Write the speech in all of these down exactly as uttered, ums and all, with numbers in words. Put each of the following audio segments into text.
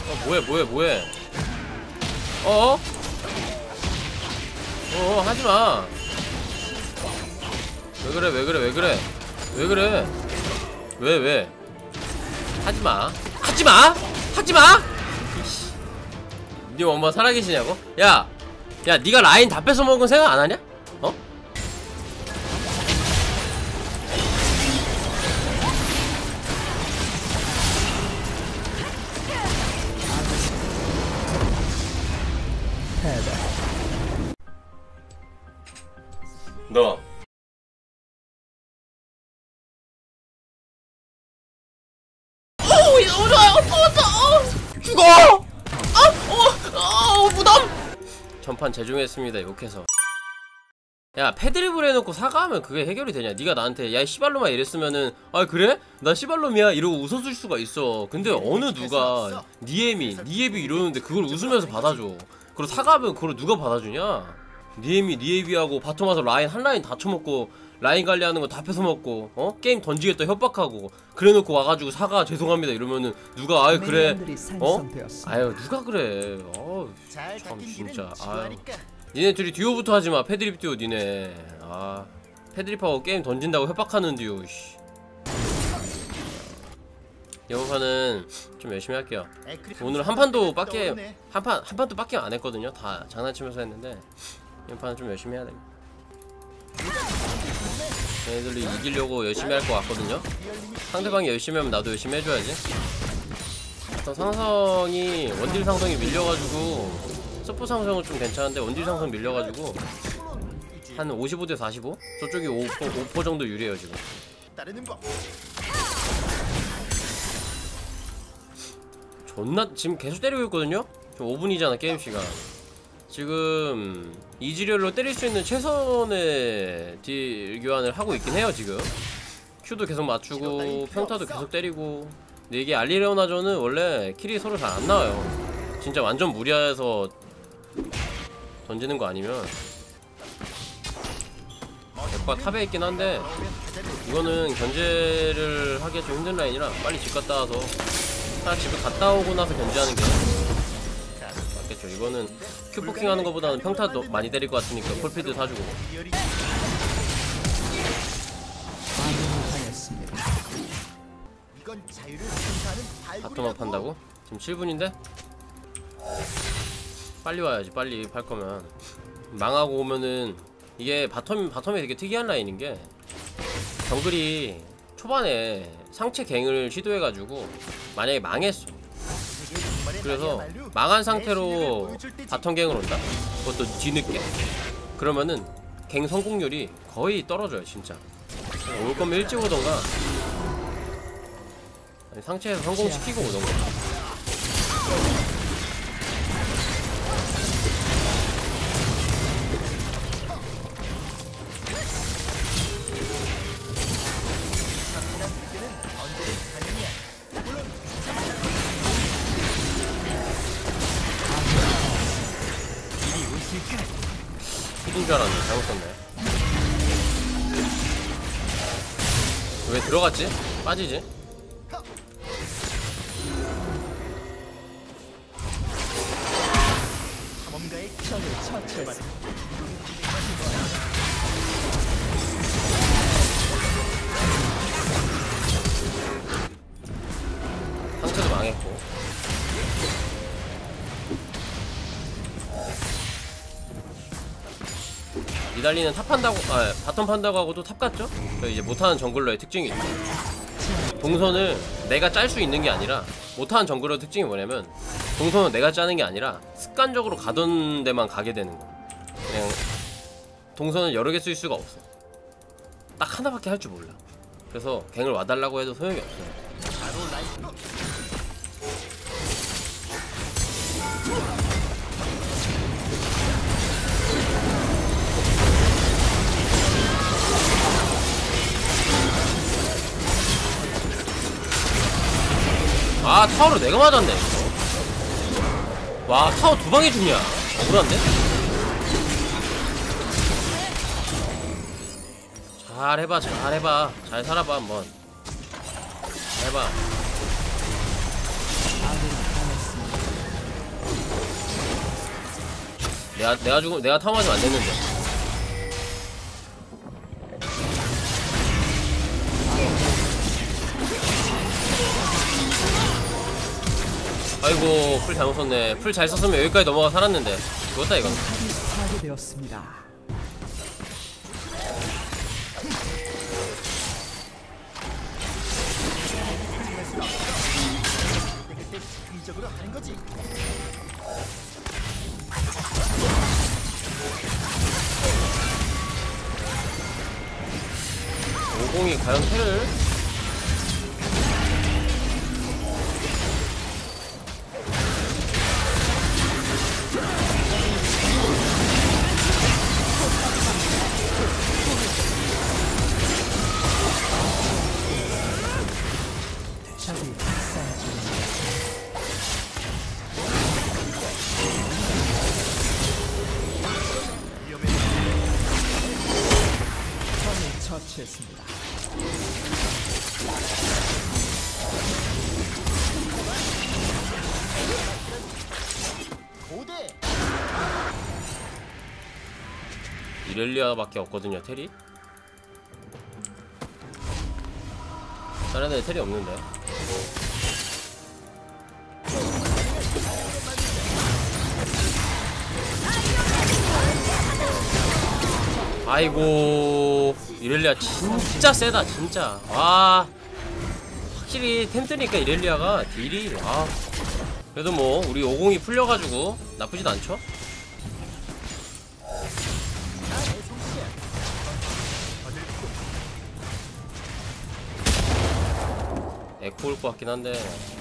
어 뭐해 뭐해 뭐해. 어어? 어어 하지마. 왜 그래 왜 그래 왜 그래 왜 그래 왜 왜 하지마 하지마 하지마. 니 엄마 살아계시냐고? 야 야 니가 라인 다 뺏어먹은 건 생각 안하냐? 어? 너 어우 너무 좋아요. 어, 죽어. 아, 어, 어, 무덤. 전판 재종했습니다. 욕해서. 야 패드립을 해놓고 사과하면 그게 해결이 되냐? 네가 나한테 야 씨발로마 이랬으면은 아 그래? 나 씨발놈이야 이러고 웃어줄 수가 있어. 근데 어느 누가 니엠이 니앱이 이러는데 그걸 웃으면서 받아줘. 그리고 사과하면 그걸 누가 받아주냐? 니엠이 니앱이하고 바텀 와서 라인 한 라인 다 쳐먹고 라인 관리하는 거 다 뺏어먹고 어? 게임 던지겠다 협박하고 그래놓고 와가지고 사과 죄송합니다 이러면은 누가 아유 그래 어? 아유 누가 그래. 어우 참 진짜 아유 니네 둘이 듀오부터 하지마. 패드립 듀오 니네. 아 패드립하고 게임 던진다고 협박하는 듀오. 씨. 이번 판은 좀 열심히 할게요. 오늘 한 판도 밖에 한 판 한 판도 밖에 안 했거든요. 다 장난치면서 했는데 이번 판은 좀 열심히 해야 됩니다. 얘네들이 이기려고 열심히 할 것 같거든요. 상대방이 열심히 하면 나도 열심히 해줘야지. 어떤 상성이 원딜 상성이 밀려가지고 서포 상성은 좀 괜찮은데 원딜 상성 밀려가지고 한 오십오 대 사십오? 저쪽이 오 퍼, 오 퍼 정도 유리해요 지금. 존나 지금 계속 때리고 있거든요? 지금 오 분이잖아 게임시간. 지금 이지리얼로 때릴 수 있는 최선의 딜 교환을 하고 있긴 해요 지금. Q도 계속 맞추고 평타도 계속 때리고. 근데 이게 알리레오나전은 원래 킬이 서로 잘 안 나와요. 진짜 완전 무리해서 던지는 거 아니면. 백과 탑에 있긴 한데 이거는 견제를 하기가 좀 힘든 라인이라 빨리 집 갔다 와서 딱 집에 갔다 오고 나서 견제하는 게 맞겠죠. 이거는 큐포킹 하는 것보다는 평타도 많이 때릴 것 같으니까 콜필드 사주고. 바텀업 한다고? 지금 칠 분인데? 빨리 와야지. 빨리 팔 거면. 망하고 오면은 이게 바텀, 바텀이 되게 특이한 라인인게 정글이 초반에 상체 갱을 시도해가지고 만약에 망했어. 그래서 망한 상태로 바텀 갱을 온다? 그것도 뒤늦게. 그러면은 갱 성공률이 거의 떨어져요 진짜. 올 거면 일찍 오던가 아니 상체에서 성공시키고 오던가. hit인 줄 알았네. 잘못 썼네. 왜 들어갔지? 빠지지? 상체도 망했고. 니달리는 탑 판다고, 아 바텀 판다고 하고도 탑 갔죠? 이제 못하는 정글러의 특징이 있죠. 동선을 내가 짤 수 있는 게 아니라, 못하는 정글러의 특징이 뭐냐면 동선은 내가 짜는 게 아니라 습관적으로 가던 데만 가게 되는 거야. 그냥 동선을 여러 개 쓸 수가 없어. 딱 하나밖에 할 줄 몰라. 그래서 갱을 와달라고 해도 소용이 없어요. 아 타워를 내가 맞았네. 와 타워 두 방에 죽냐. 억울한데? 잘 해봐 잘 해봐 잘 살아봐 한번. 잘 해봐. 내가 내가 죽으면 내가 타워 맞으면 안 됐는데. 아이고 풀 잘못 썼네. 풀 잘 썼으면 여기까지 넘어가 살았는데 죽었다 이건. 파괴되었습니다. 오공이 과연 패를? 처치했습니다. 이렐리아밖에 없거든요 텔이. 다른 애 텔이 없는데. 아이고 이렐리아 진짜 세다 진짜. 와 확실히 템 뜨니까 이렐리아가 딜이 와. 그래도 뭐 우리 오공이 풀려가지고 나쁘지도 않죠? 에코 올 것 같긴 한데.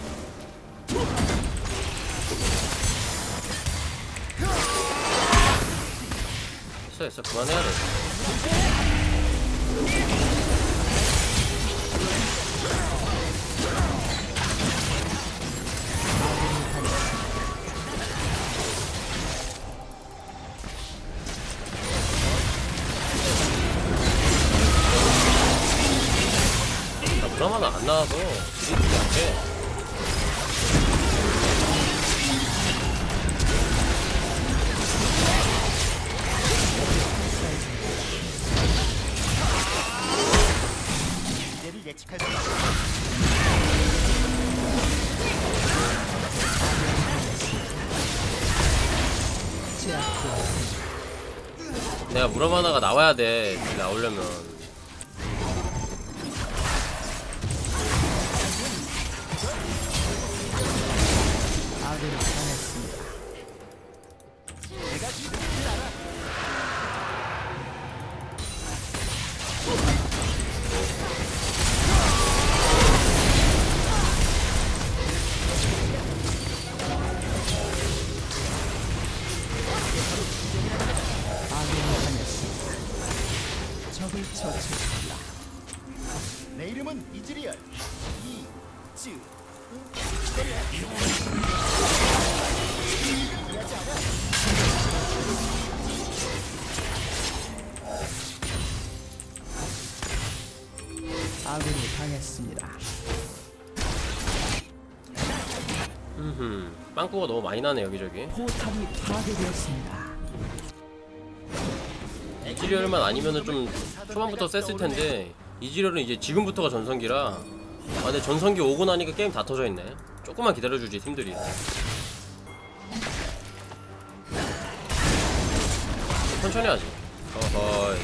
됐어 됐어 그만해야 돼. 나 무라마나 안 나와서 딜이 약해. 예측할 수가 내가 무라마나가 나와야 돼. 나오려면 아군이 당했습니다. 내가 지금을 알아. 적을 처치했습니다. 내 이름은 이즈리얼 이즈 아군이 당했습니다. 흠흠 빵꾸가 너무 많이 나네 여기저기. 포탑이 파괴되었습니다. 이지리얼만 아니면은 좀 초반부터 셌을 텐데 이지리얼은 이제 지금부터가 전성기라. 아 근데 전성기 오고 나니까 게임 다 터져있네. 조금만 기다려주지 팀들이. 천천히 하지. 어허이.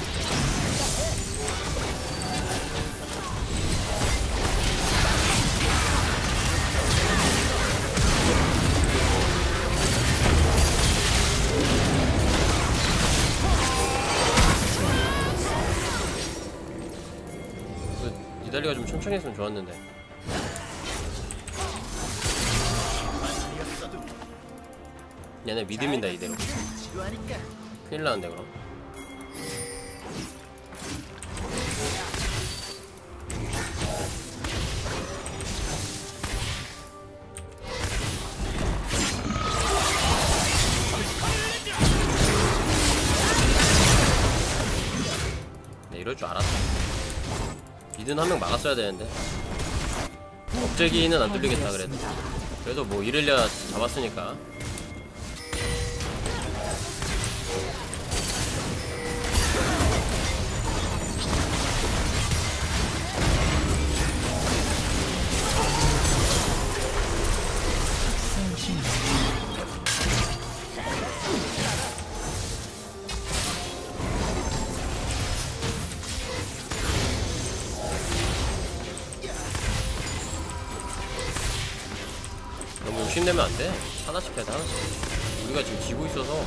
기다리가 좀 천천히 했으면 좋았는데. 얘네 믿음인다 이대로. 지루하니까 큰일 나는데 그럼. 네 이럴 줄 알았다. 미드는 한 명 막았어야 되는데. 억제기는 안 뚫리겠다 그래도. 그래도 뭐 이렐리아 잡았으니까. 욕심내면 안돼. 하나씩 해야 돼 하나씩. 우리가 지금 지고 있어서.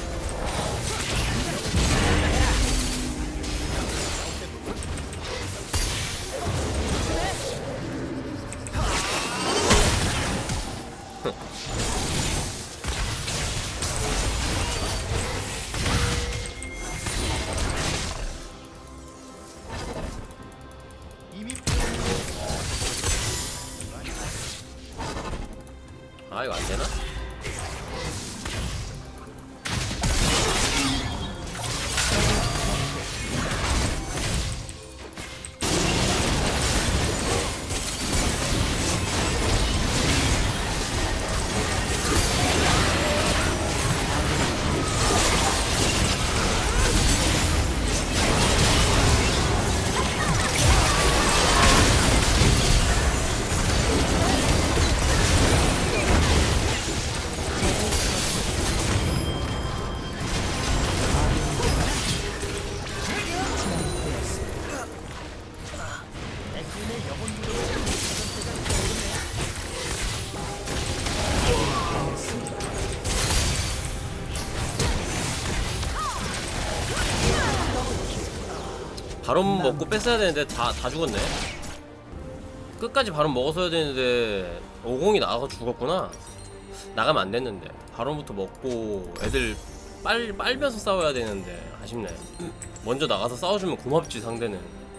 이미 아 이거 안되나? 백신의 영혼 무덤 바론 먹고 뺐어야 되는데 다, 다 죽었네. 끝까지 바론 먹었어야 되는데 오공이 나가서 죽었구나. 나가면 안 됐는데 바론부터 먹고 애들 빨, 빨면서 싸워야 되는데 아쉽네. 먼저 나가서 싸워주면 고맙지 상대는.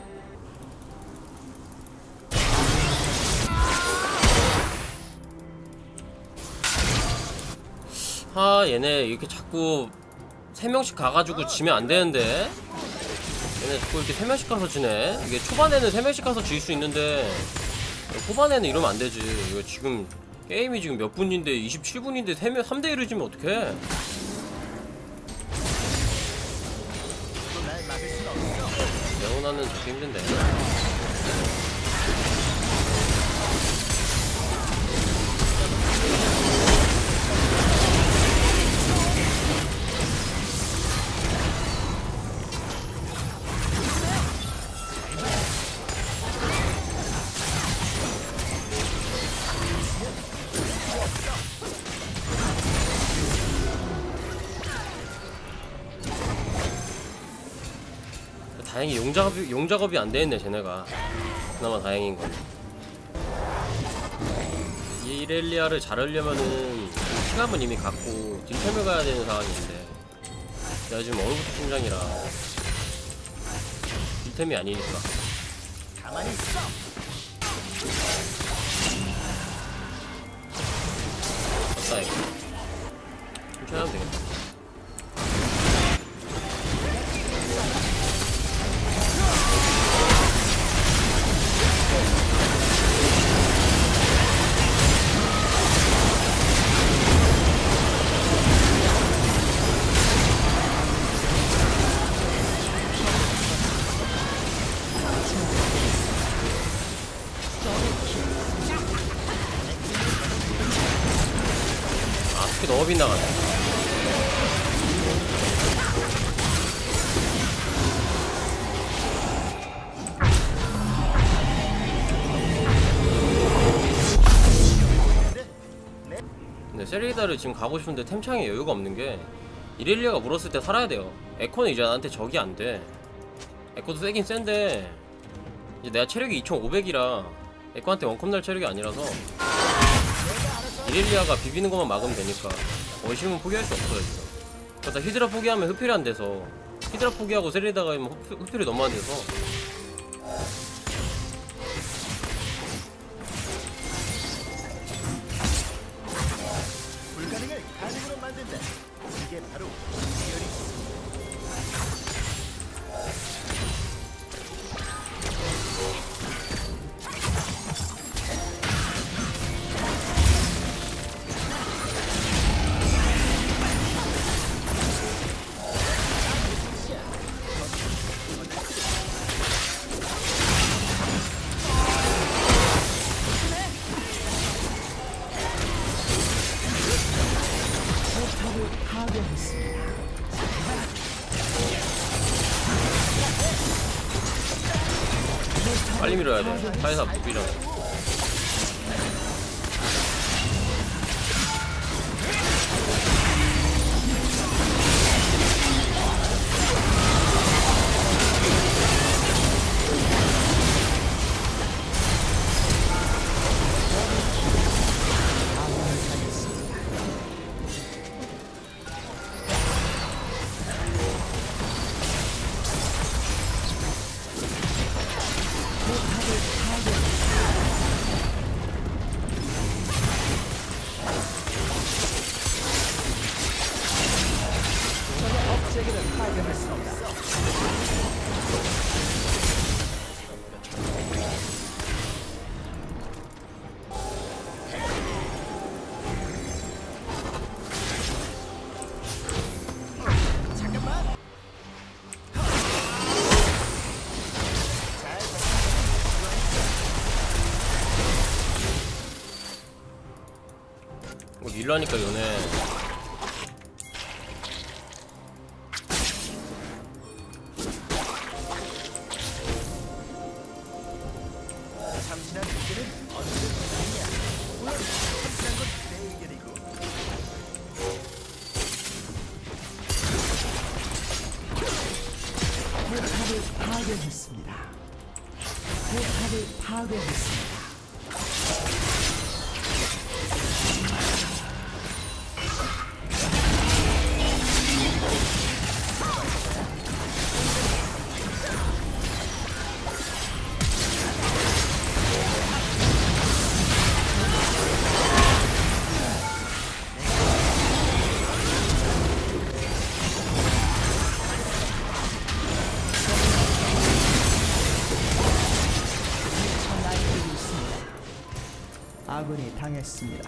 아 얘네 이렇게 자꾸 세 명씩 가가지고 지면 안 되는데. 얘네 자꾸 이렇게 세 명씩 가서 지네. 이게 초반에는 세 명씩 가서 질 수 있는데 후반에는 이러면 안 되지. 이거 지금 게임이 지금 몇 분인데 이십칠 분인데 세 명 삼 대 일을 지면 어떡해. 날 막을 순 없어. 레오나는 잡기 힘든데. 다행히 용작업이, 용작업이 안 되겠네 쟤네가. 그나마 다행인 건. 이 이렐리아를 자르려면은 시간은 이미 갔고 딜템을 가야 되는 상황인데 내가 지금 어느부터 심장이라 딜템이 아니니까. 가만히 있어. 맞다 이거. 천천히 하면 되겠다. 아 스키 너무 빗나가네. 근데 세리다를 지금 가고 싶은데 템창에 여유가 없는 게 이렐리아가 물었을 때 살아야 돼요. 에코는 이제 나한테 적이 안 돼. 에코도 세긴 센데 이제 내가 체력이 이천오백이라 에코한테 원컵 날 체력이 아니라서 이렐리아가 비비는 것만 막으면 되니까 원심은 포기할 수 없어요 지금. 그러다 히드라 포기하면 흡혈이 안 돼서 히드라 포기하고 세리다가 하면 흡, 흡혈이 너무 안 돼서. 불가능을 가능으로 만든다. 이게 바로 리얼이지. 파괴했습니다. 빨리 밀어야 돼. 사회사 무기잖아. 억제기를 파괴했습니다. 뭐 밀라니까 연애. 참신한 문제는 언제든지냐. 물론 참신한 건 내 의견이고. 포탑을 파괴했습니다. 포탑을 파괴했습니다. 아군이 당했습니다.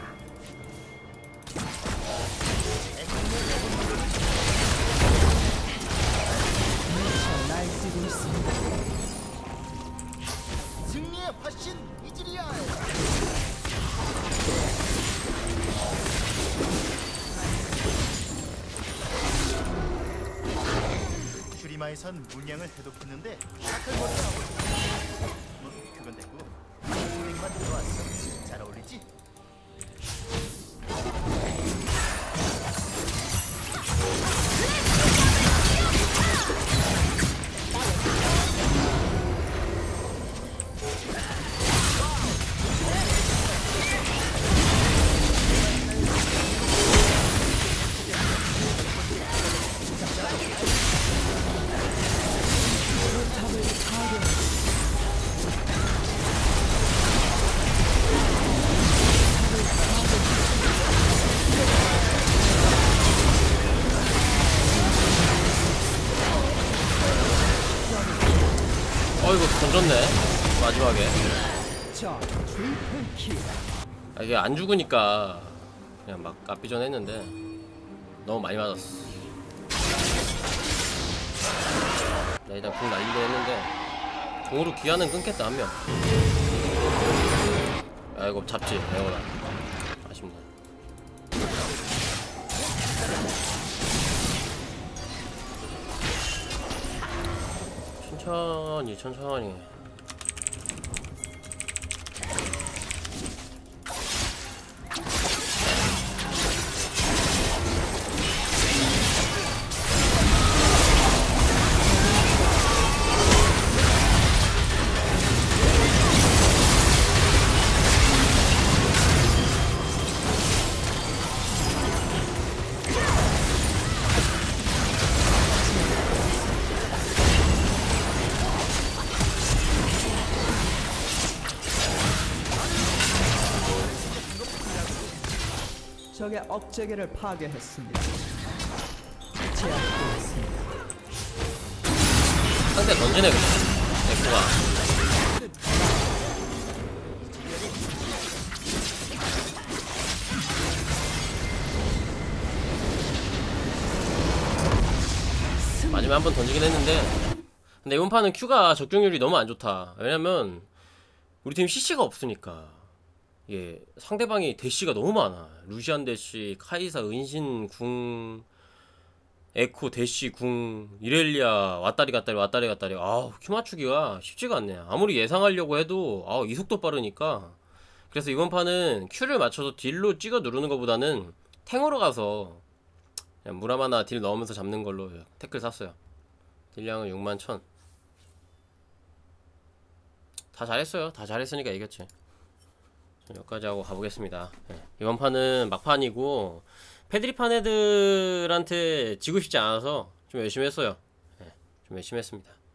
미쳐 날뛰고 있습니다. 승리의 화신 이즈리얼. 슈리마에선 물량을 해독했는데 샤클버를 하고 있다. 뭐 그건 됐고 우링만 들어왔어. 잘 어울리지? 어이구 던졌네 마지막에. 자, 트리플 킬. 아, 이게 안 죽으니까 그냥 막 까비전 했는데 너무 많이 맞았어. 나 일단 궁 날리긴 했는데 궁으로 귀환은 끊겠다 한 명. 아 이거 잡지 레오나. 아쉽네. 천천히 천천히. 적의 억제기를 파괴했습니다. 제압되었습니다. 상대 던지네 그냥 엑스가. 마지막에 한 번 던지긴 했는데 근데 이번 판은 Q가 적중률이 너무 안 좋다. 왜냐면 우리 팀 씨씨가 없으니까. 예, 상대방이 대시가 너무 많아. 루시안 대시, 카이사, 은신, 궁, 에코, 대시, 궁, 이렐리아, 왔다리 갔다리 왔다리 갔다리. 아우, 큐 맞추기가 쉽지가 않네. 아무리 예상하려고 해도 아우, 이 속도 빠르니까. 그래서 이번 판은 Q를 맞춰서 딜로 찍어 누르는 것보다는 탱으로 가서 그냥 무라마나 딜 넣으면서 잡는 걸로 태클 샀어요. 딜량은 육만 천. 다 잘했어요. 다 잘했으니까 이겼지. 여기까지 하고 가보겠습니다. 네. 이번 판은 막판이고 패드립판 애들한테 지고 싶지 않아서 좀 열심히 했어요. 네. 좀 열심히 했습니다.